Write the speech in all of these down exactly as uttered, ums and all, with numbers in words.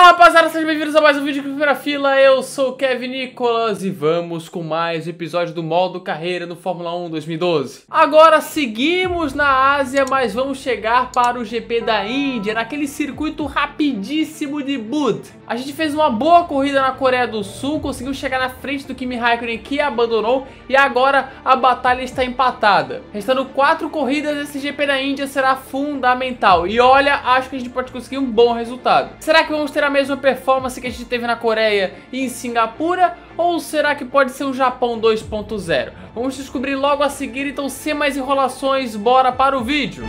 Fala rapaziada, sejam bem-vindos a mais um vídeo aqui na primeira fila. Eu sou o Kevin Nicolas e vamos com mais um episódio do modo carreira no Fórmula um dois mil e doze. Agora seguimos na Ásia, mas vamos chegar para o G P da Índia, naquele circuito rapidíssimo de Bud. A gente fez uma boa corrida na Coreia do Sul, conseguiu chegar na frente do Kimi Raikkonen, que abandonou, e agora a batalha está empatada. Restando quatro corridas, esse G P da Índia será fundamental. E olha, acho que a gente pode conseguir um bom resultado. Será que vamos ter a mesma performance que a gente teve na Coreia e em Singapura? Ou será que pode ser um Japão dois ponto zero? Vamos descobrir logo a seguir, então sem mais enrolações, bora para o vídeo!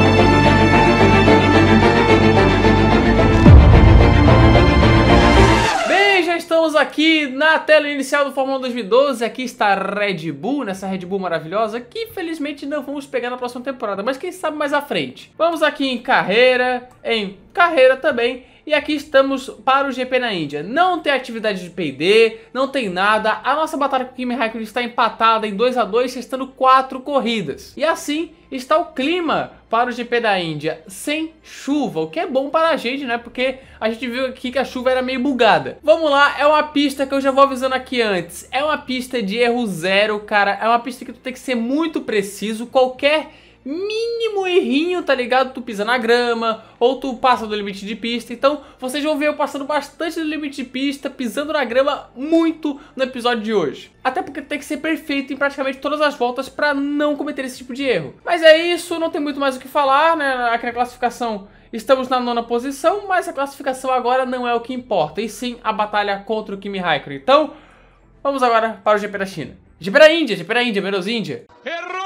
Bem, já estamos aqui na tela inicial do Fórmula um dois mil e doze, aqui está a Red Bull, nessa Red Bull maravilhosa, que felizmente não vamos pegar na próxima temporada, mas quem sabe mais à frente. Vamos aqui em carreira, em carreira também. E aqui estamos para o G P na Índia. Não tem atividade de P D, não tem nada. A nossa batalha com o Kimi Raikkonen está empatada em dois a dois, restando quatro corridas. E assim está o clima para o G P da Índia, sem chuva, o que é bom para a gente, né? Porque a gente viu aqui que a chuva era meio bugada. Vamos lá, é uma pista que eu já vou avisando aqui antes. É uma pista de erro zero, cara. É uma pista que tu tem que ser muito preciso. Qualquer mínimo errinho, tá ligado? Tu pisa na grama, ou tu passa do limite de pista. Então vocês vão ver eu passando bastante do limite de pista, pisando na grama muito no episódio de hoje. Até porque tem que ser perfeito em praticamente todas as voltas pra não cometer esse tipo de erro. Mas é isso, não tem muito mais o que falar, né? Aqui na classificação estamos na nona posição, mas a classificação agora não é o que importa, e sim a batalha contra o Kimi Raikkonen. Então, vamos agora para o G P da China. G P da Índia, G P da Índia, menos Índia. Errou!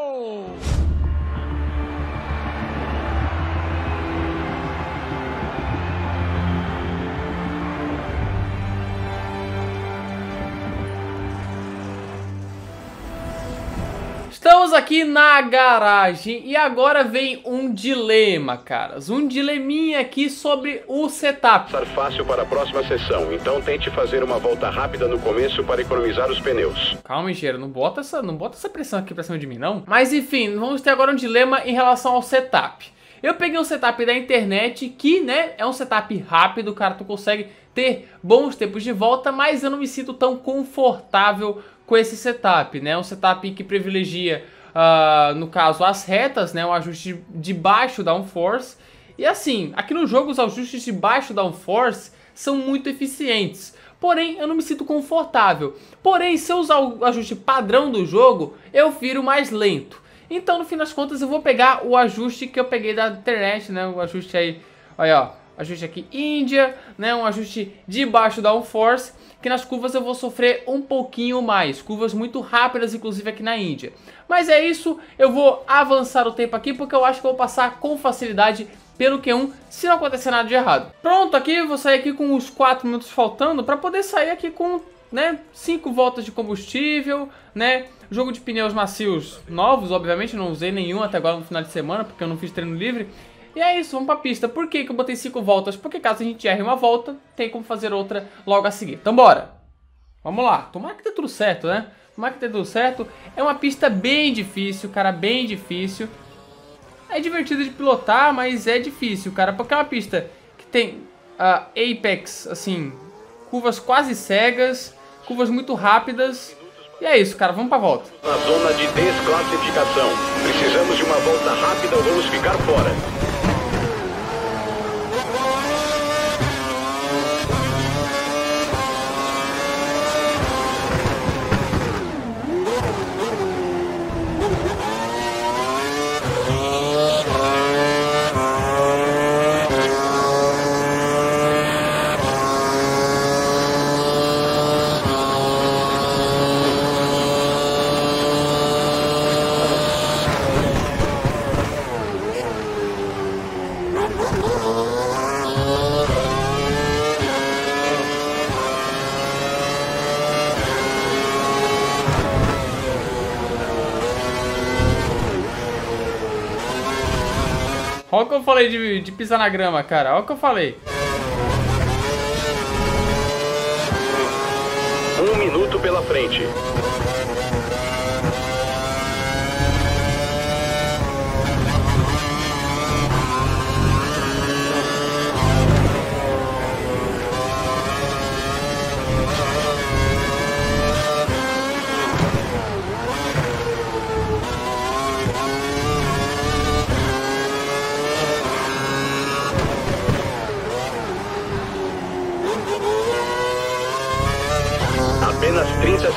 Estamos aqui na garagem e agora vem um dilema, caras. Um dileminha aqui sobre o setup. Ser fácil para a próxima sessão, então tente fazer uma volta rápida no começo para economizar os pneus. Calma, engenheiro, não bota essa, não bota essa pressão aqui pra cima de mim, não. Mas enfim, vamos ter agora um dilema em relação ao setup. Eu peguei um setup da internet que, né, é um setup rápido, cara, tu consegue ter bons tempos de volta, mas eu não me sinto tão confortável com esse setup, né? Um setup que privilegia, uh, no caso, as retas, né? Um ajuste de baixo downforce. E assim, aqui no jogo os ajustes de baixo downforce são muito eficientes. Porém, eu não me sinto confortável. Porém, se eu usar o ajuste padrão do jogo, eu viro mais lento. Então, no fim das contas, eu vou pegar o ajuste que eu peguei da internet, né? O ajuste aí, olha, ó, ajuste aqui Índia, né? Um ajuste de baixo downforce, que nas curvas eu vou sofrer um pouquinho mais. Curvas muito rápidas, inclusive aqui na Índia. Mas é isso, eu vou avançar o tempo aqui, porque eu acho que eu vou passar com facilidade pelo Q um, se não acontecer nada de errado. Pronto, aqui eu vou sair aqui com os quatro minutos faltando, para poder sair aqui com, né, cinco voltas de combustível, né? Jogo de pneus macios novos, obviamente, não usei nenhum até agora no final de semana, porque eu não fiz treino livre. E é isso, vamos pra pista. Por que que eu botei cinco voltas? Porque caso a gente erre uma volta, tem como fazer outra logo a seguir. Então bora! Vamos lá. Tomara que dê tudo certo, né? Tomara que dê tudo certo. É uma pista bem difícil, cara, bem difícil. É divertido de pilotar, mas é difícil, cara, porque é uma pista que tem uh, apex, assim, curvas quase cegas, curvas muito rápidas. E é isso, cara, vamos pra volta. Na zona de desclassificação. Precisamos de uma volta rápida ou vamos ficar fora. Olha o que eu falei de, de pisar na grama, cara. Olha o que eu falei. Um minuto pela frente.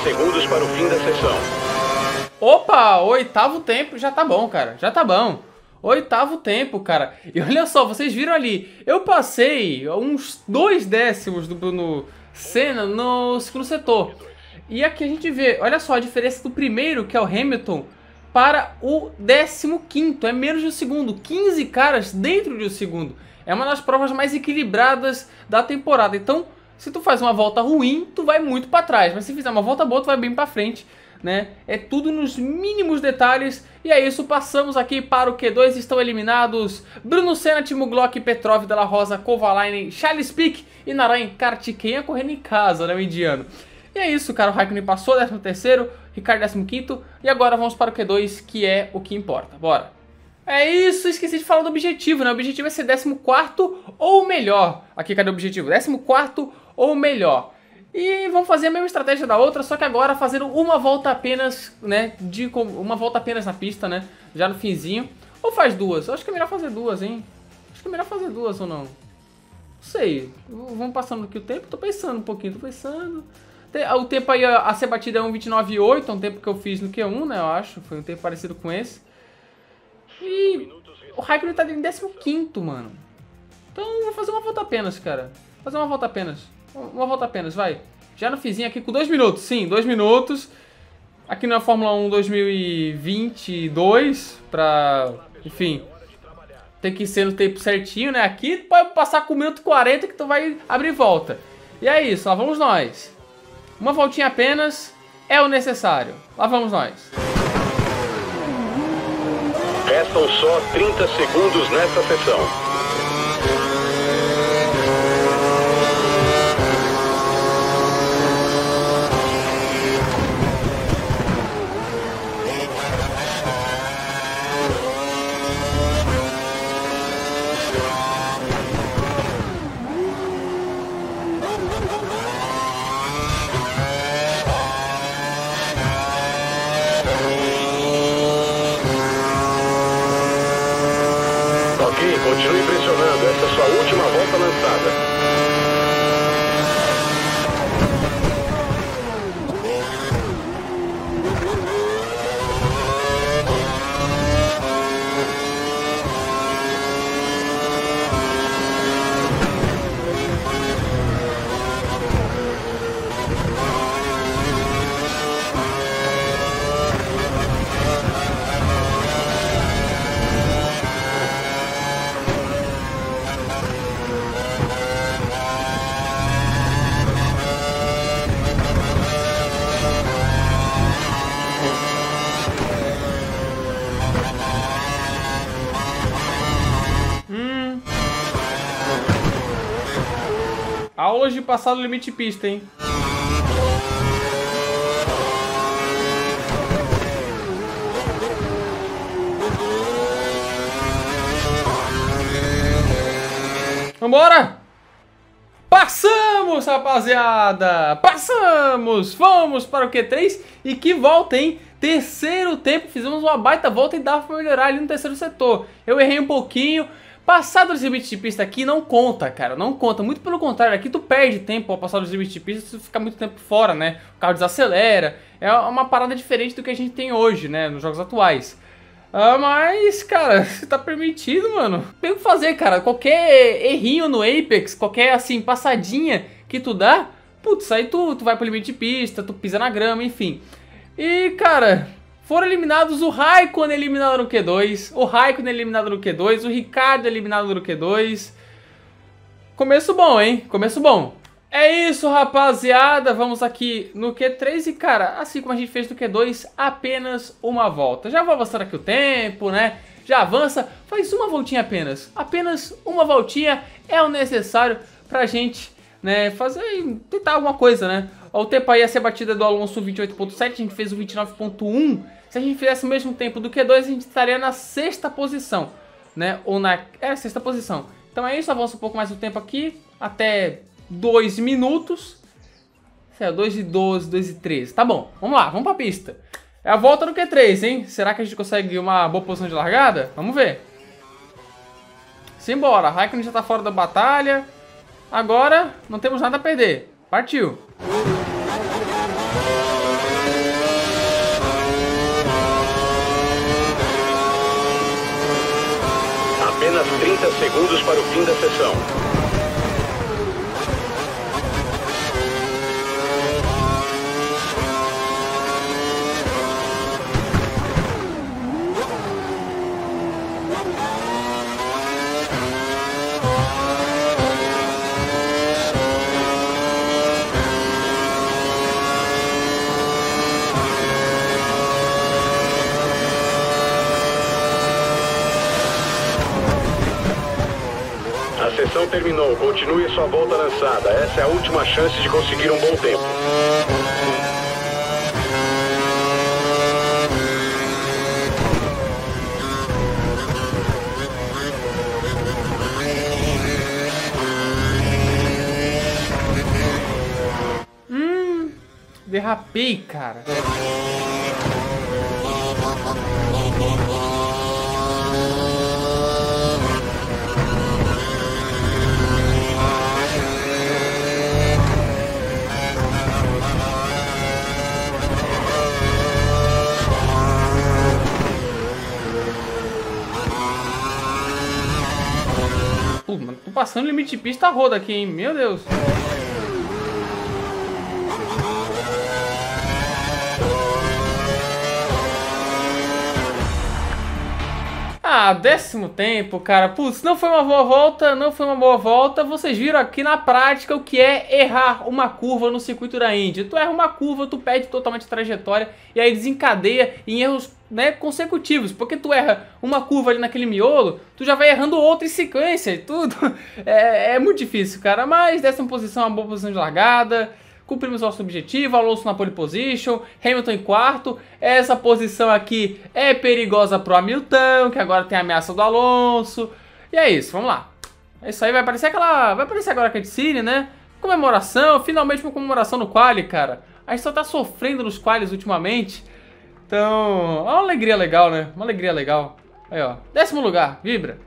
segundos para o fim da sessão. Opa, oitavo tempo, já tá bom, cara, já tá bom. Oitavo tempo, cara. E olha só, vocês viram ali, eu passei uns dois décimos do Bruno Senna no segundo setor. E aqui a gente vê, olha só a diferença do primeiro, que é o Hamilton, para o décimo quinto, é menos de um segundo, quinze caras dentro de um segundo. É uma das provas mais equilibradas da temporada. Então, se tu faz uma volta ruim, tu vai muito para trás. Mas se fizer uma volta boa, tu vai bem para frente, né? É tudo nos mínimos detalhes. E é isso, passamos aqui para o Q dois. Estão eliminados Bruno Senna, Timo Glock, Petrov, Della Rosa, Kovalainen, Charles Pic e Narain Kartikeyan correndo em casa, né, o indiano. E é isso, cara, o Raikkonen passou, décimo terceiro, Ricardo décimo quinto, e agora vamos para o Q dois, que é o que importa. Bora! É isso, esqueci de falar do objetivo, né? O objetivo é ser décimo quarto ou melhor. Aqui, cadê o objetivo? décimo quarto ou melhor. E vamos fazer a mesma estratégia da outra, só que agora fazendo uma volta apenas, né? De, uma volta apenas na pista, né? Já no finzinho. Ou faz duas? Eu acho que é melhor fazer duas, hein? Acho que é melhor fazer duas ou não? Não sei. Vamos passando aqui o tempo. Tô pensando um pouquinho, tô pensando... O tempo aí a ser batido é um vinte e nove vírgula oito, é um tempo que eu fiz no Q um, né, eu acho. Foi um tempo parecido com esse. E o Raikkonen tá em décimo quinto, mano. Então vou fazer uma volta apenas, cara. Fazer uma volta apenas. Uma volta apenas, vai. Já no fizinho aqui com dois minutos, sim, dois minutos. Aqui na Fórmula um dois mil e vinte e dois, pra, enfim, tem que ser no tempo certinho, né? Aqui pode passar com o minuto quarenta que tu vai abrir volta. E é isso, lá vamos nós. Uma voltinha apenas é o necessário. Lá vamos nós. Restam só trinta segundos nessa sessão. Continue pressionando, essa é a sua última volta lançada. Aulas de passar no limite de pista, hein? Vambora! Passamos, rapaziada! Passamos! Vamos para o Q três. E que volta, hein? Terceiro tempo, fizemos uma baita volta e dava para melhorar ali no terceiro setor. Eu errei um pouquinho. Passar dos limites de pista aqui não conta, cara, não conta. Muito pelo contrário, aqui tu perde tempo ao passar dos limites de pista se tu ficar muito tempo fora, né? O carro desacelera. É uma parada diferente do que a gente tem hoje, né? Nos jogos atuais. Ah, mas, cara, se tá permitido, mano, tem o que fazer, cara. Qualquer errinho no Apex, qualquer, assim, passadinha que tu dá, putz, aí tu, tu vai pro limite de pista, tu pisa na grama, enfim. E, cara... Foram eliminados o Raikkonen eliminado no Q dois, o Raikkonen eliminado no Q dois, o Ricardo eliminado no Q dois. Começo bom, hein? Começo bom. É isso, rapaziada. Vamos aqui no Q três e, cara, assim como a gente fez no Q dois, apenas uma volta. Já vou avançando aqui o tempo, né? Já avança, faz uma voltinha apenas. Apenas uma voltinha é o necessário pra gente, né, fazer, tentar alguma coisa, né? O tempo aí ia ser batida do Alonso vinte e oito ponto sete, a gente fez o vinte e nove ponto um. Se a gente fizesse o mesmo tempo do Q dois, a gente estaria na sexta posição, né? Ou na... é, sexta posição. Então é isso, avança um pouco mais o tempo aqui, até dois minutos. É, dois e doze, dois e treze. Tá bom, vamos lá, vamos pra pista. É a volta do Q três, hein? Será que a gente consegue uma boa posição de largada? Vamos ver. Simbora, Raikkonen já tá fora da batalha. Agora, não temos nada a perder. Partiu. trinta segundos para o fim da sessão. A sessão terminou. Continue sua volta lançada. Essa é a última chance de conseguir um bom tempo. Hum, derrapei, cara. Pô, mano, tô passando limite de pista a roda aqui, hein? Meu Deus. Ah, décimo tempo, cara. Putz, não foi uma boa volta, não foi uma boa volta. Vocês viram aqui na prática o que é errar uma curva no circuito da Indy. Tu erra uma curva, tu perde totalmente a trajetória e aí desencadeia em erros, né, consecutivos. Porque tu erra uma curva ali naquele miolo, tu já vai errando outra em sequência e tudo. É, é muito difícil, cara. Mas décima posição é uma boa posição de largada. Cumprimos nosso objetivo, Alonso na pole position, Hamilton em quarto. Essa posição aqui é perigosa pro Hamilton, que agora tem a ameaça do Alonso. E é isso, vamos lá. É isso aí, vai aparecer aquela... Vai aparecer agora a cutscene, né? Comemoração, finalmente uma comemoração no quali, cara. A gente só tá sofrendo nos qualis ultimamente. Então, é uma alegria legal, né? Uma alegria legal. Aí, ó, décimo lugar, vibra.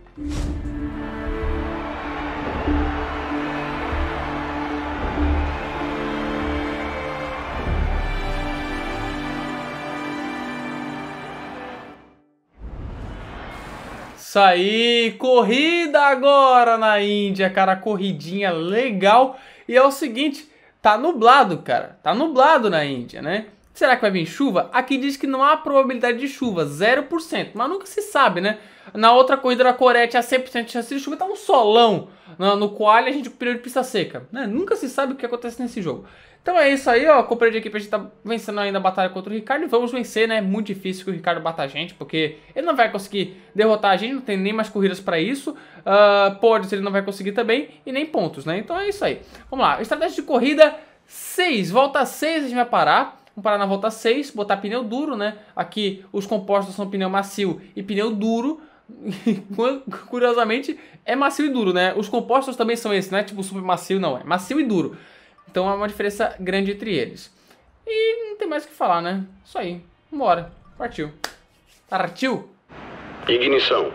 Isso aí, corrida agora na Índia, cara, corridinha legal. E é o seguinte, tá nublado, cara, tá nublado na Índia, né? Será que vai vir chuva? Aqui diz que não há probabilidade de chuva, zero por cento, mas nunca se sabe, né? Na outra corrida da Coreia tinha cem por cento de chance de chuva, tá um solão. No, no quali a gente com período de pista seca, né? Nunca se sabe o que acontece nesse jogo. Então é isso aí, ó, companheiro de equipe, a gente tá vencendo ainda a batalha contra o Ricardo e vamos vencer, né? Muito difícil que o Ricardo bata a gente, porque ele não vai conseguir derrotar a gente, não tem nem mais corridas pra isso. Uh, pódios ele não vai conseguir também e nem pontos, né? Então é isso aí. Vamos lá, estratégia de corrida seis, volta seis a gente vai parar. Vamos parar na volta seis, botar pneu duro, né? Aqui os compostos são pneu macio e pneu duro. Curiosamente é macio e duro, né? Os compostos também são esses, não é tipo super macio, não, é macio e duro. Então há uma diferença grande entre eles. E não tem mais o que falar, né? Isso aí. Vambora. Partiu. Partiu. Ignição.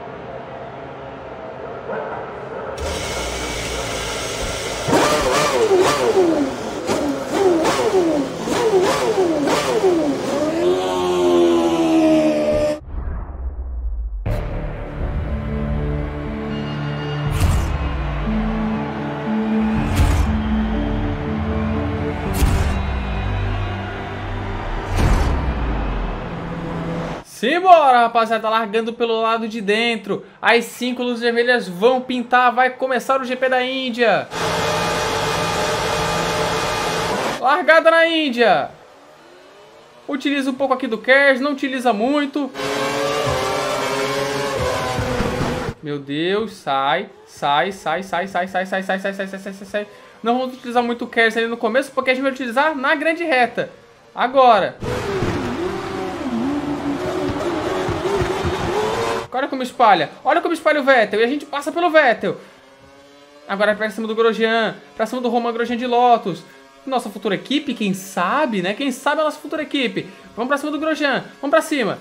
Simbora, rapaziada, largando pelo lado de dentro. As cinco luzes vermelhas vão pintar, vai começar o G P da Índia. Largada na Índia. Utiliza um pouco aqui do KERS, não utiliza muito. Meu Deus, sai, sai, sai, sai, sai, sai, sai, sai, sai, sai, sai, sai, sai. Não vamos utilizar muito o KERS ali no começo, porque a gente vai utilizar na grande reta. Agora. Olha como espalha, olha como espalha o Vettel. E a gente passa pelo Vettel. Agora pra cima do Grosjean, pra cima do Romain Grosjean de Lotus. Nossa futura equipe, quem sabe, né? Quem sabe a nossa futura equipe. Vamos pra cima do Grosjean, vamos pra cima.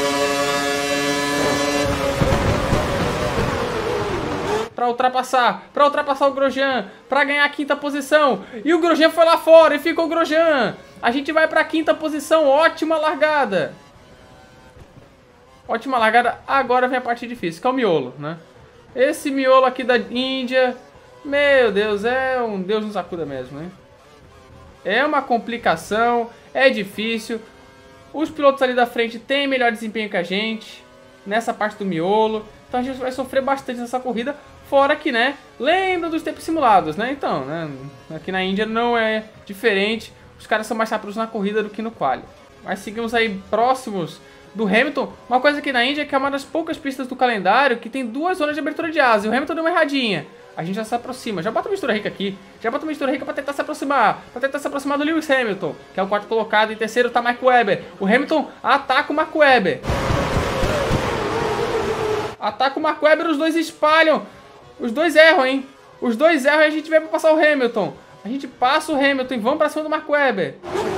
Pra ultrapassar, pra ultrapassar o Grosjean, pra ganhar a quinta posição. E o Grosjean foi lá fora e ficou o Grosjean. A gente vai pra quinta posição, ótima largada. Ótima largada, agora vem a parte difícil, que é o miolo, né? Esse miolo aqui da Índia, meu Deus, é um Deus nos acuda mesmo, hein? É uma complicação, é difícil. Os pilotos ali da frente têm melhor desempenho que a gente nessa parte do miolo. Então a gente vai sofrer bastante nessa corrida. Fora que, né, lembra dos tempos simulados, né? Então, né, aqui na Índia não é diferente. Os caras são mais rápidos na corrida do que no quali. Mas seguimos aí próximos do Hamilton. Uma coisa aqui na Índia é que é uma das poucas pistas do calendário que tem duas zonas de abertura de asa. E o Hamilton deu uma erradinha. A gente já se aproxima. Já bota uma mistura rica aqui. Já bota uma mistura rica pra tentar se aproximar. Pra tentar se aproximar do Lewis Hamilton, que é o quarto colocado. Em terceiro tá Mark Webber. O Hamilton ataca o Mark Webber. Ataca o Mark Webber, os dois espalham. Os dois erram, hein? Os dois erram e a gente vai pra passar o Hamilton. A gente passa o Hamilton e vamos pra cima do Mark Webber.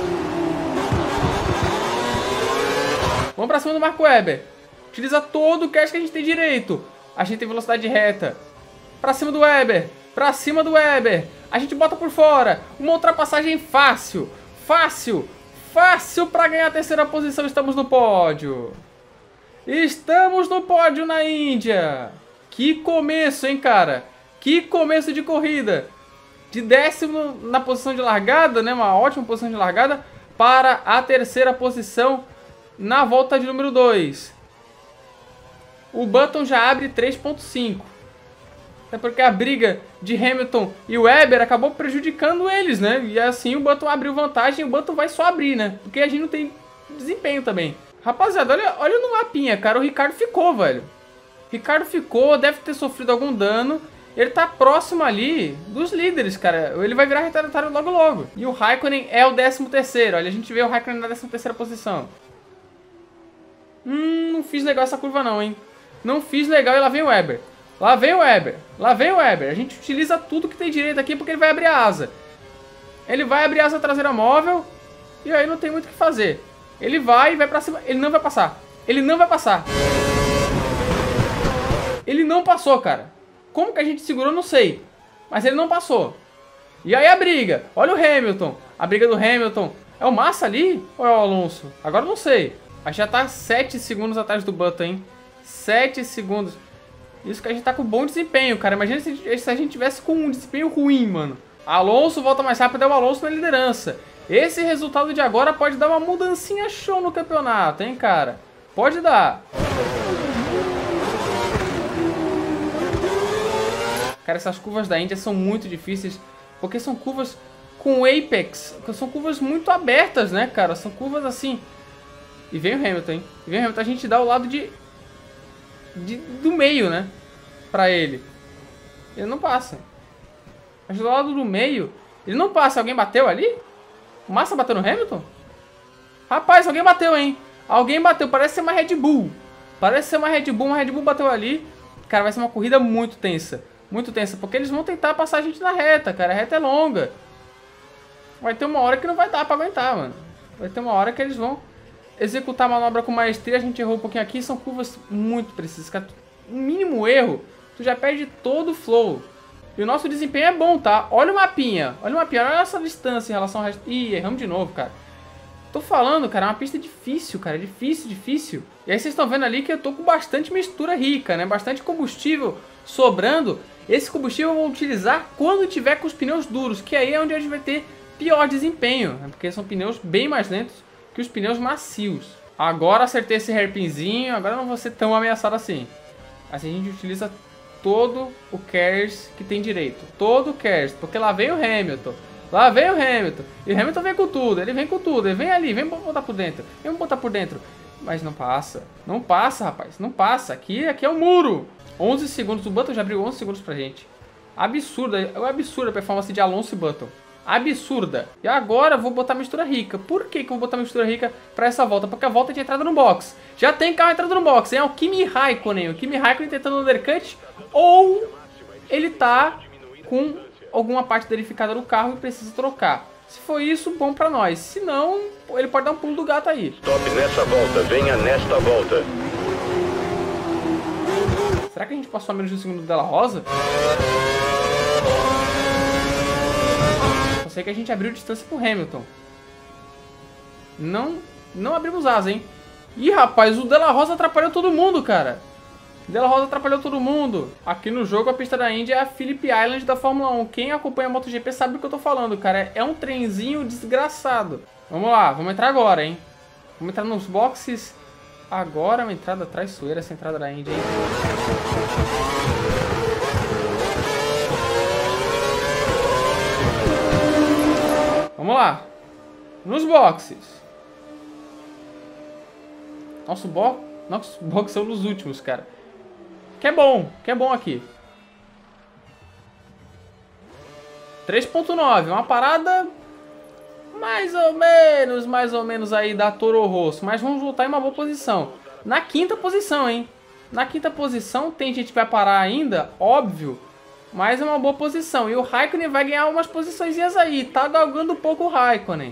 Vamos pra cima do Mark Webber. Utiliza todo o cash que a gente tem direito. A gente tem velocidade reta. Pra cima do Webber. Pra cima do Webber. A gente bota por fora. Uma ultrapassagem fácil. Fácil. Fácil pra ganhar a terceira posição. Estamos no pódio. Estamos no pódio na Índia. Que começo, hein, cara? Que começo de corrida. De décimo na posição de largada, né? Uma ótima posição de largada. Para a terceira posição na volta de número dois. O Button já abre três ponto cinco. É porque a briga de Hamilton e Webber acabou prejudicando eles, né? E assim o Button abriu vantagem e o Button vai só abrir, né? Porque a gente não tem desempenho também. Rapaziada, olha, olha no mapinha, cara. O Ricardo ficou, velho. Ricardo ficou, deve ter sofrido algum dano. Ele tá próximo ali dos líderes, cara. Ele vai virar retardatário logo logo. E o Raikkonen é o décimo terceiro. Olha, a gente vê o Raikkonen na décima terceira posição. Hum, não fiz legal essa curva não, hein? Não fiz legal e lá vem o Webber. Lá vem o Webber. Lá vem o Webber. A gente utiliza tudo que tem direito aqui porque ele vai abrir a asa. Ele vai abrir a asa traseira móvel e aí não tem muito o que fazer. Ele vai e vai pra cima. Ele não vai passar. Ele não vai passar. Ele não passou, cara. Como que a gente segurou, não sei. Mas ele não passou. E aí a briga. Olha o Hamilton. A briga do Hamilton. É o Massa ali ou é o Alonso? Agora eu não sei. A gente já tá sete segundos atrás do Button, hein? sete segundos. Isso que a gente tá com bom desempenho, cara. Imagina se, se a gente tivesse com um desempenho ruim, mano. Alonso volta mais rápido, é o Alonso na liderança. Esse resultado de agora pode dar uma mudancinha show no campeonato, hein, cara? Pode dar. Cara, essas curvas da Índia são muito difíceis, porque são curvas com apex, são curvas muito abertas, né, cara? São curvas assim. E vem o Hamilton, hein? E vem o Hamilton, a gente dá o lado de, de do meio, né? Pra ele. Ele não passa. A gente dá o lado do meio. Ele não passa. Alguém bateu ali? O Massa bateu no Hamilton? Rapaz, alguém bateu, hein? Alguém bateu. Parece ser uma Red Bull. Parece ser uma Red Bull. Uma Red Bull bateu ali. Cara, vai ser uma corrida muito tensa. Muito tensa. Porque eles vão tentar passar a gente na reta, cara. A reta é longa. Vai ter uma hora que não vai dar pra aguentar, mano. Vai ter uma hora que eles vão executar a manobra com maestria. A gente errou um pouquinho aqui. São curvas muito precisas, cara. Um mínimo erro, tu já perde todo o flow. E o nosso desempenho é bom, tá? Olha o mapinha. Olha o mapinha. Olha essa distância em relação ao resto. Ih, erramos de novo, cara. Tô falando, cara. É uma pista difícil, cara. Difícil, difícil. E aí vocês estão vendo ali que eu tô com bastante mistura rica, né? Bastante combustível sobrando. Esse combustível eu vou utilizar quando tiver com os pneus duros. Que aí é onde a gente vai ter pior desempenho, né? Porque são pneus bem mais lentos que os pneus macios. Agora acertei esse hairpinzinho. Agora não vou ser tão ameaçado assim. Assim a gente utiliza todo o cares que tem direito. Todo o cares. Porque lá vem o Hamilton. Lá vem o Hamilton. E o Hamilton vem com tudo. Ele vem com tudo. Ele vem ali. Vem botar por dentro. Vem botar por dentro. Mas não passa. Não passa, rapaz. Não passa. Aqui, aqui é o muro. onze segundos. O Button já abriu onze segundos pra gente. Absurda. É absurda a performance de Alonso e Button. Absurda. E agora eu vou botar mistura rica. Por que que eu vou botar mistura rica pra essa volta? Porque a volta é de entrada no box. Já tem carro entrando no box, hein? É o Kimi Raikkonen. O Kimi Raikkonen tentando undercut. Ou ele tá com alguma parte danificada no carro e precisa trocar. Se for isso, bom pra nós. Se não, ele pode dar um pulo do gato aí. Stop nessa volta. Venha nesta volta. Será que a gente passou a menos de um segundo dela rosa? Sei que a gente abriu distância pro Hamilton. Não, não abrimos asa, hein? Ih, rapaz, o Della Rosa atrapalhou todo mundo, cara. De La Rosa atrapalhou todo mundo. Aqui no jogo, a pista da Indy é a Phillip Island da Fórmula um. Quem acompanha a MotoGP sabe do que eu tô falando, cara. É um trenzinho desgraçado. Vamos lá, vamos entrar agora, hein. Vamos entrar nos boxes agora. Uma entrada traiçoeira, essa entrada da Indy, hein. Vamos lá. Nos boxes. Nosso box... Nossos boxes são nos últimos, cara. Que é bom, que é bom aqui. três ponto nove, uma parada mais ou menos, mais ou menos aí da Toro Rosso. Mas vamos voltar em uma boa posição. Na quinta posição, hein? Na quinta posição tem gente que vai parar ainda, óbvio. Mas é uma boa posição. E o Raikkonen vai ganhar umas posiçõezinhas aí. Tá galgando um pouco o Raikkonen.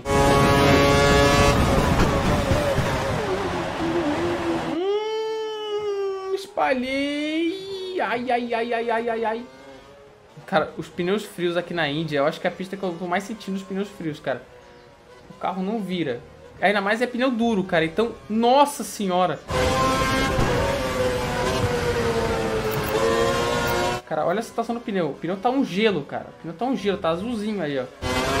Hum, espalhei. Ai, ai, ai, ai, ai, ai, ai. Cara, os pneus frios aqui na Índia, eu acho que é a pista que eu tô mais sentindo os pneus frios, cara. O carro não vira. Ainda mais é pneu duro, cara. Então, nossa senhora. Cara, olha a situação do pneu. O pneu tá um gelo, cara. O pneu tá um gelo, tá azulzinho aí, ó.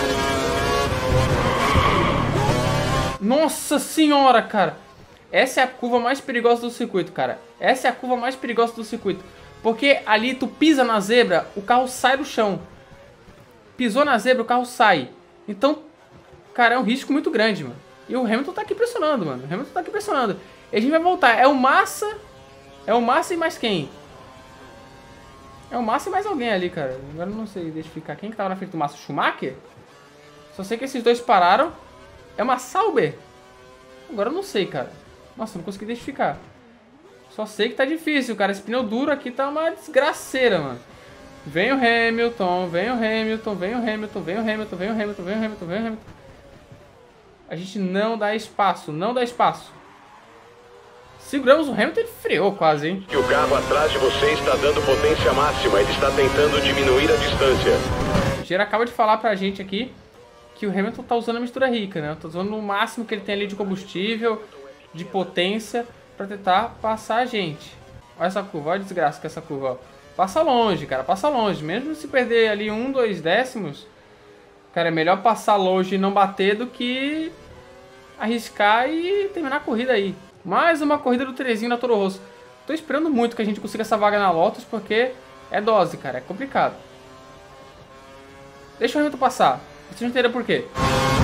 Nossa senhora, cara. Essa é a curva mais perigosa do circuito, cara. Essa é a curva mais perigosa do circuito. Porque ali tu pisa na zebra, o carro sai do chão. Pisou na zebra, o carro sai. Então, cara, é um risco muito grande, mano. E o Hamilton tá aqui pressionando, mano. O Hamilton tá aqui pressionando. E a gente vai voltar. É o Massa. É o Massa e mais quem? É o Massa e mais alguém ali, cara. Agora eu não sei identificar. Quem que tava na frente do Massa? O Schumacher? Só sei que esses dois pararam. É uma Sauber? Agora eu não sei, cara. Nossa, não consegui identificar. Só sei que tá difícil, cara. Esse pneu duro aqui tá uma desgraceira, mano. Vem o Hamilton, vem o Hamilton, vem o Hamilton, vem o Hamilton, vem o Hamilton, vem o Hamilton, vem o Hamilton. A gente não dá espaço, não dá espaço. Seguramos o Hamilton, ele freou quase, hein? Que o carro atrás de você está dando potência máxima, ele está tentando diminuir a distância. O engenheiro acaba de falar pra gente aqui que o Hamilton tá usando a mistura rica, né? Tá usando o máximo que ele tem ali de combustível, de potência, pra tentar passar a gente. Olha essa curva, olha a desgraça que é essa curva, ó. Passa longe, cara, passa longe. Mesmo se perder ali um, dois décimos, cara, é melhor passar longe e não bater do que arriscar e terminar a corrida aí. Mais uma corrida do Trezinho na Toro Rosso. Tô esperando muito que a gente consiga essa vaga na Lotus, porque é dose, cara, é complicado. Deixa o Hamilton passar. Vocês não entenderam por quê.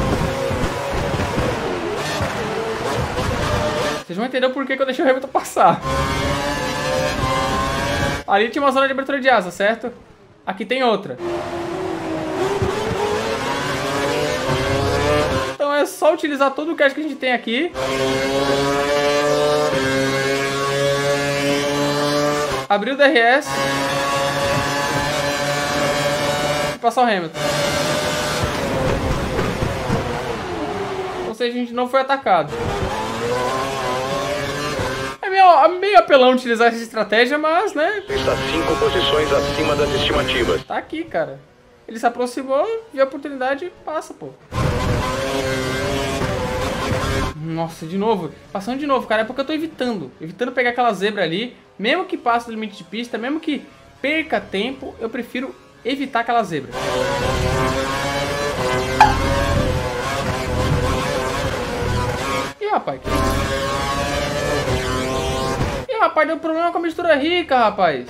Vocês vão entender por que que eu deixei o Hamilton passar. Ali tinha uma zona de abertura de asa, certo? Aqui tem outra. Então é só utilizar todo o cash que a gente tem aqui. Abrir o D R S. E passar o Hamilton. Ou seja, a gente não foi atacado. É meio, meio apelão utilizar essa estratégia, mas, né? Está cinco posições acima das estimativas. Tá aqui, cara. Ele se aproximou, viu a oportunidade e passa, pô. Nossa, de novo. Passando de novo, cara. É porque eu tô evitando. Evitando pegar aquela zebra ali. Mesmo que passe do limite de pista, mesmo que perca tempo, eu prefiro evitar aquela zebra. Ih, rapaz. Ih, rapaz, deu problema com a mistura rica, rapaz.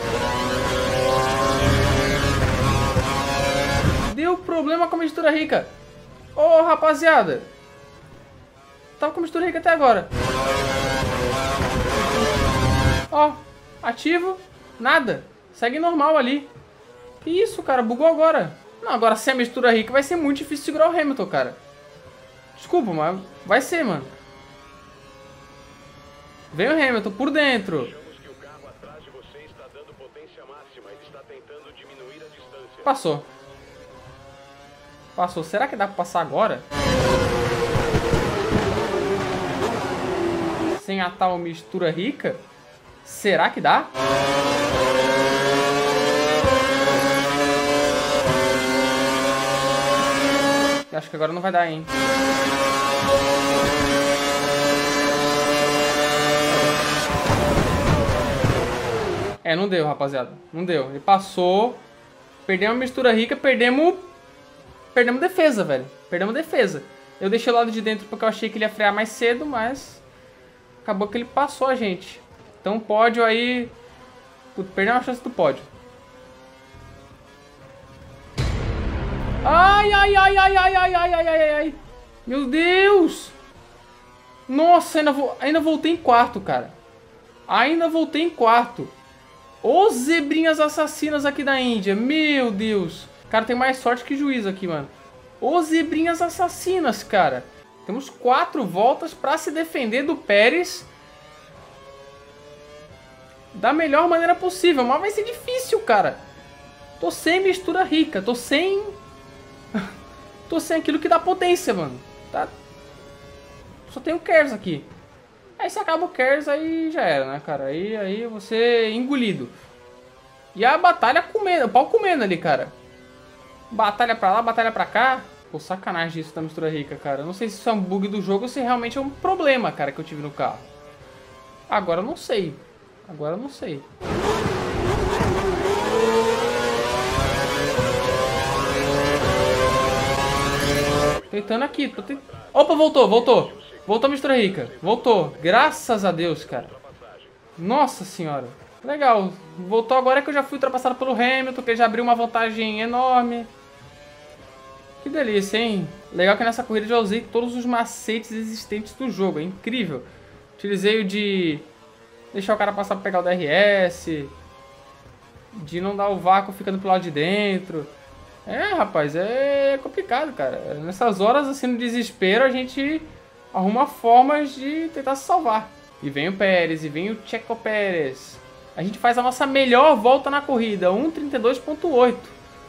Deu problema com a mistura rica. Ô, oh, rapaziada. Tava com a mistura rica até agora. Ó, oh, ativo. Nada. Segue normal ali. Que isso, cara? Bugou agora. Não, agora sem a mistura rica vai ser muito difícil segurar o Hamilton, cara. Desculpa, mas vai ser, mano. Vem o Hamilton por dentro. Passou. Passou. Será que dá pra passar agora? Sem a tal mistura rica? Será que dá? Eu acho que agora não vai dar, hein? É, não deu, rapaziada. Não deu. Ele passou. Perdemos a mistura rica, perdemos... Perdemos defesa, velho. Perdemos defesa. Eu deixei o lado de dentro porque eu achei que ele ia frear mais cedo, mas... Acabou que ele passou a gente. Então pódio aí... Puta, perdemos a chance do pódio. Ai, ai, ai, ai, ai, ai, ai, ai, ai, ai. Meu Deus. Nossa, ainda, vo... ainda voltei em quarto, cara. Ainda voltei em quarto. Os zebrinhas assassinas aqui da Índia. Meu Deus. Cara, tem mais sorte que juiz aqui, mano. Os zebrinhas assassinas, cara. Temos quatro voltas pra se defender do Pérez da melhor maneira possível. Mas vai ser difícil, cara. Tô sem mistura rica. Tô sem... Tô sem aquilo que dá potência, mano. Tá... Só tem o Kers aqui. Aí se acaba o Kers, aí já era, né, cara? Aí, aí você é engolido. E a batalha comendo, o pau comendo ali, cara. Batalha pra lá, batalha pra cá. Pô, sacanagem isso da mistura rica, cara. Eu não sei se isso é um bug do jogo ou se realmente é um problema, cara, que eu tive no carro. Agora eu não sei. Agora eu não sei. Tentando aqui. Tô tent... Opa, voltou, voltou. Voltou a mistura rica. Voltou. Graças a Deus, cara. Nossa senhora. Legal. Voltou agora que eu já fui ultrapassado pelo Hamilton, que ele já abriu uma vantagem enorme. Que delícia, hein? Legal que nessa corrida eu já usei todos os macetes existentes do jogo. É incrível. Utilizei o de deixar o cara passar pra pegar o D R S. De não dar o vácuo ficando pro lado de dentro. É, rapaz, é complicado, cara. Nessas horas, assim, no desespero, a gente arruma formas de tentar se salvar. E vem o Pérez, e vem o Checo Pérez. A gente faz a nossa melhor volta na corrida, um trinta e dois ponto oito.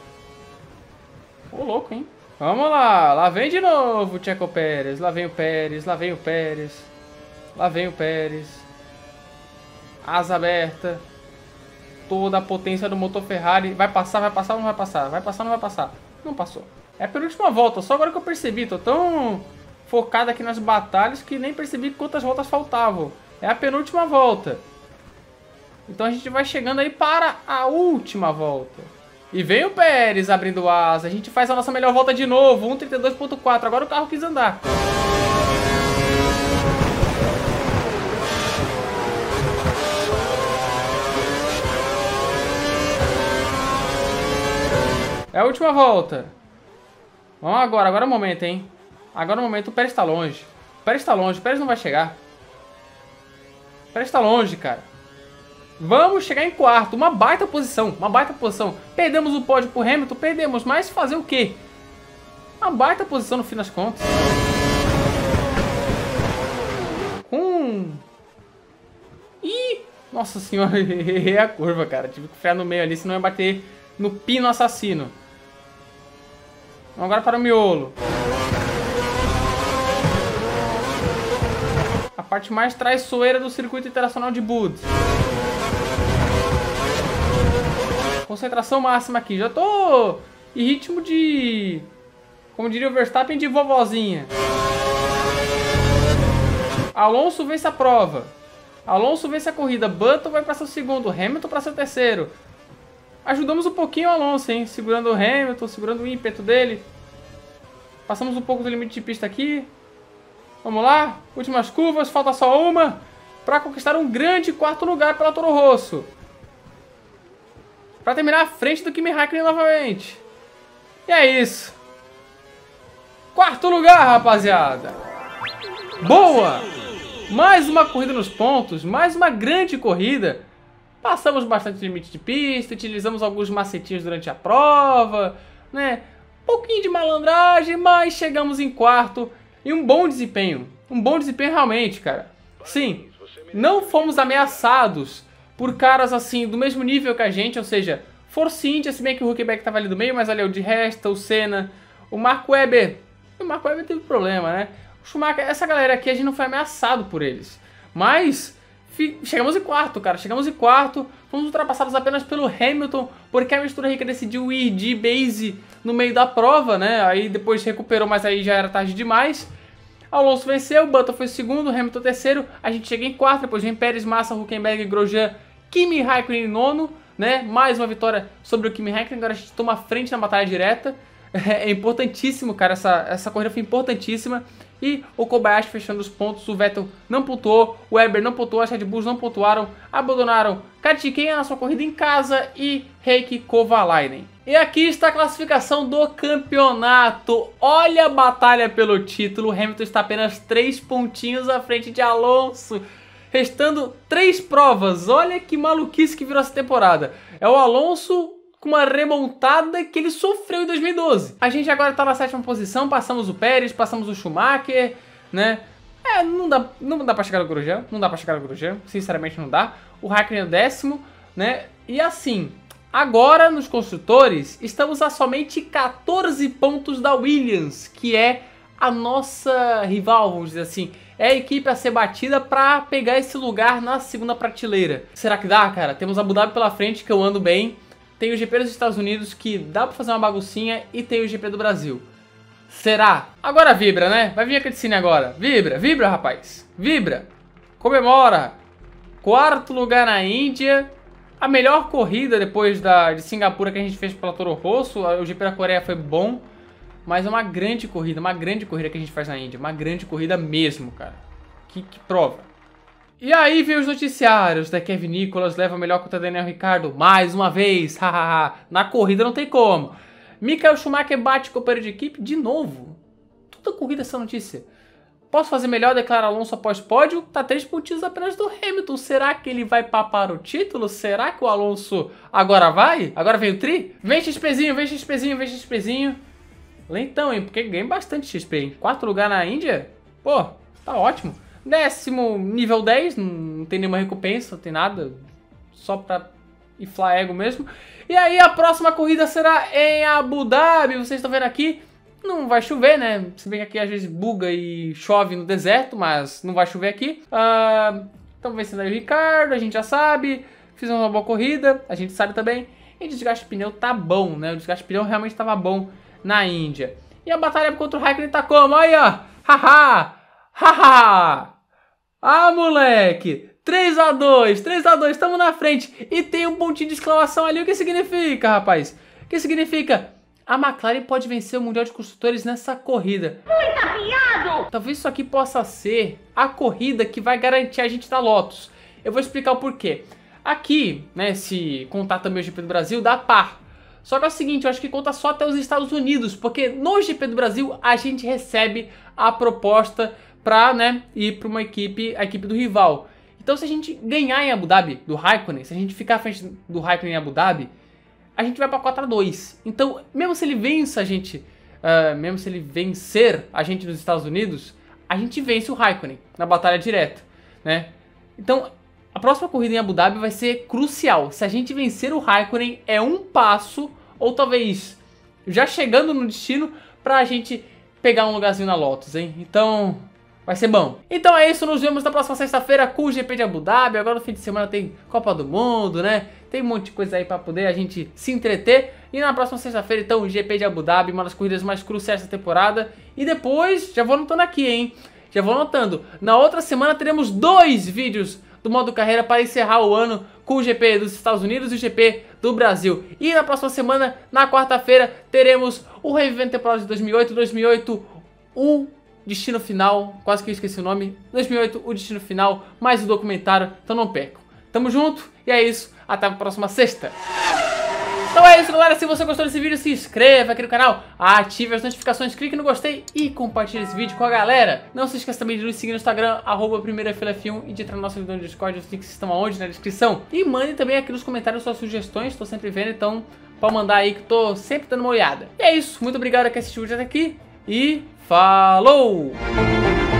Ô, louco, hein? Vamos lá, lá vem de novo o Checo Pérez, lá vem o Pérez, lá vem o Pérez, lá vem o Pérez. Asa aberta. Toda a potência do motor Ferrari. Vai passar, vai passar ou não vai passar? Vai passar ou não vai passar? Não passou. É a penúltima volta, só agora que eu percebi. Tô tão focado aqui nas batalhas que nem percebi quantas voltas faltavam. É a penúltima volta. Então a gente vai chegando aí para a última volta. E vem o Pérez abrindo asa. A gente faz a nossa melhor volta de novo. um trinta e dois ponto quatro. Agora o carro quis andar. É a última volta. Vamos agora. Agora é o momento, hein? Agora é o momento. O Pérez está longe. O Pérez está longe. O Pérez não vai chegar. O Pérez está longe, cara. Vamos chegar em quarto. Uma baita posição. Uma baita posição. Perdemos o pódio pro Hamilton. Perdemos. Mas fazer o quê? Uma baita posição no fim das contas. Hum. Ih! Nossa senhora. Errei a curva, cara. Tive que frear no meio ali. Senão ia bater no pino assassino. Vamos agora para o miolo. A parte mais traiçoeira do circuito internacional de Bud. Concentração máxima aqui. Já tô em ritmo de... Como diria o Verstappen, de vovozinha. Alonso vence a prova. Alonso vence a corrida. Button vai para seu segundo. Hamilton para seu terceiro. Ajudamos um pouquinho o Alonso, hein? Segurando o Hamilton, segurando o ímpeto dele. Passamos um pouco do limite de pista aqui. Vamos lá. Últimas curvas, falta só uma. Para conquistar um grande quarto lugar pela Toro Rosso. Para terminar à frente do Kimi Raikkonen novamente. E é isso. Quarto lugar, rapaziada. Boa! Mais uma corrida nos pontos. Mais uma grande corrida. Passamos bastante limite de pista, utilizamos alguns macetinhos durante a prova, né? Um pouquinho de malandragem, mas chegamos em quarto e um bom desempenho. Um bom desempenho realmente, cara. Sim, não fomos ameaçados por caras assim do mesmo nível que a gente, ou seja, Force India, se bem que o Huckenberg estava ali do meio, mas ali é o de Resta, o Senna, o Mark Webber. O Mark Webber teve problema, né? O Schumacher, essa galera aqui a gente não foi ameaçado por eles, mas... Chegamos em quarto, cara. Chegamos em quarto. Fomos ultrapassados apenas pelo Hamilton, porque a mistura rica decidiu ir de base no meio da prova, né? Aí depois recuperou, mas aí já era tarde demais. Alonso venceu, Button foi segundo, Hamilton terceiro. A gente chega em quarto, depois vem Pérez, Massa, Huckenberg, Grosjean Kimi Raikkonen em nono, né? Mais uma vitória sobre o Kimi Raikkonen. Agora a gente toma frente na batalha direta. É importantíssimo, cara. Essa, essa corrida foi importantíssima. E o Kobayashi fechando os pontos. O Vettel não pontuou. O Weber não pontuou. As Red Bulls não pontuaram. Abandonaram Kartikeyan na sua corrida em casa. E Heikki Kovalainen. E aqui está a classificação do campeonato. Olha a batalha pelo título. Hamilton está apenas três pontinhos à frente de Alonso. Restando três provas. Olha que maluquice que virou essa temporada. É o Alonso com uma remontada que ele sofreu em dois mil e doze. A gente agora está na sétima posição. Passamos o Pérez, passamos o Schumacher, né? É, não dá, não dá pra chegar no Grosjean. Não dá pra chegar no Grosjean. Sinceramente não dá. O Raikkonen é o décimo, né? E assim, agora nos construtores estamos a somente quatorze pontos da Williams, que é a nossa rival, vamos dizer assim. É a equipe a ser batida para pegar esse lugar na segunda prateleira. Será que dá, cara? Temos Abu Dhabi pela frente, que eu ando bem. Tem o G P dos Estados Unidos, que dá pra fazer uma baguncinha. E tem o G P do Brasil. Será? Agora vibra, né? Vai vir a cutscene agora. Vibra, vibra, rapaz. Vibra. Comemora. Quarto lugar na Índia. A melhor corrida depois da, de Singapura que a gente fez pela Toro Rosso. O G P da Coreia foi bom. Mas é uma grande corrida, uma grande corrida que a gente faz na Índia. Uma grande corrida mesmo, cara. Que, que prova. E aí vem os noticiários, né? Kevin Nicholas leva melhor contra Daniel Ricciardo mais uma vez. Hahaha. Na corrida não tem como. Michael Schumacher bate o companheiro de equipe de novo. Toda corrida essa notícia. Posso fazer melhor, declara Alonso após pódio. Tá três pontinhos apenas do Hamilton. Será que ele vai papar o título? Será que o Alonso agora vai? Agora vem o tri? Vem XPzinho, vem XPzinho, vem XPzinho. Lentão, hein? Porque ganha bastante X P, hein? Quarto lugar na Índia? Pô, tá ótimo. Décimo, nível dez, não tem nenhuma recompensa, não tem nada. Só pra inflar ego mesmo. E aí a próxima corrida será em Abu Dhabi. Vocês estão vendo aqui, não vai chover, né? Se bem que aqui às vezes buga e chove no deserto, mas não vai chover aqui. Uh, então vencendo aí o Ricardo, a gente já sabe. Fizemos uma boa corrida, a gente sabe também. E o desgaste de pneu tá bom, né? O desgaste de pneu realmente estava bom na Índia. E a batalha contra o Raikkonen tá como? Aí, ó. Haha! Haha! Ah, moleque! três a dois, três a dois, estamos na frente. E tem um pontinho de exclamação ali. O que significa, rapaz? O que significa? A McLaren pode vencer o Mundial de Construtores nessa corrida. Muito afiado! Talvez isso aqui possa ser a corrida que vai garantir a gente da Lotus. Eu vou explicar o porquê. Aqui, né, se contar também o G P do Brasil, dá par. Só que é o seguinte, eu acho que conta só até os Estados Unidos, porque no G P do Brasil a gente recebe a proposta para, né, ir para uma equipe, a equipe do rival. Então se a gente ganhar em Abu Dhabi do Raikkonen, se a gente ficar à frente do Raikkonen em Abu Dhabi, a gente vai para quatro a dois. Então, mesmo se ele vença a gente, uh, mesmo se ele vencer a gente nos Estados Unidos, a gente vence o Raikkonen na batalha direta, né? Então, a próxima corrida em Abu Dhabi vai ser crucial. Se a gente vencer o Raikkonen, é um passo, ou talvez já chegando no destino, pra gente pegar um lugarzinho na Lotus, hein? Então, vai ser bom. Então é isso, nos vemos na próxima sexta-feira com o G P de Abu Dhabi. Agora no fim de semana tem Copa do Mundo, né? Tem um monte de coisa aí pra poder a gente se entreter. E na próxima sexta-feira, então, o G P de Abu Dhabi, uma das corridas mais cruciais da temporada. E depois, já vou anotando aqui, hein? Já vou anotando. Na outra semana teremos dois vídeos do modo carreira para encerrar o ano com o G P dos Estados Unidos e o G P do Brasil. E na próxima semana, na quarta-feira, teremos o Revivendo Temporada de dois mil e oito, dois mil e oito, o Destino Final, quase que eu esqueci o nome, dois mil e oito, o Destino Final, mais o documentário, então não percam. Tamo junto, e é isso, até a próxima sexta. Então é isso, galera, se você gostou desse vídeo, se inscreva aqui no canal, ative as notificações, clique no gostei e compartilhe esse vídeo com a galera. Não se esqueça também de nos seguir no Instagram, arroba primeira fila F um, e de entrar no nosso vídeo no Discord, os links estão aonde? Na descrição. E mandem também aqui nos comentários suas sugestões, tô sempre vendo, então pode mandar aí que tô sempre dando uma olhada. E é isso, muito obrigado a quem assistiu o vídeo até aqui, e falou!